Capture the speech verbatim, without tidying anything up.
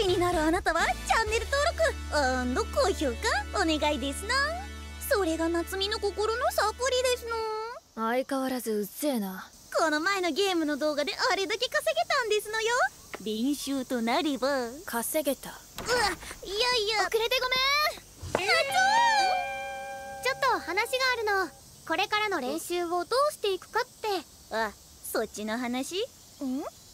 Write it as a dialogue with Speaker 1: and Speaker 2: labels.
Speaker 1: 気になるあなたはチャンネル登録高評価お願いですな。それが夏美の心のサプリですの。
Speaker 2: 相変わらずうっせえな。
Speaker 1: この前のゲームの動画であれだけ稼げたんですのよ。練習となれば。
Speaker 2: 稼げた。
Speaker 1: うわ、いやいや、
Speaker 3: 遅れてごめん。えー、ちょっと話があるの。これからの練習をどうしていくかって。
Speaker 1: あ、そっちの話？ん？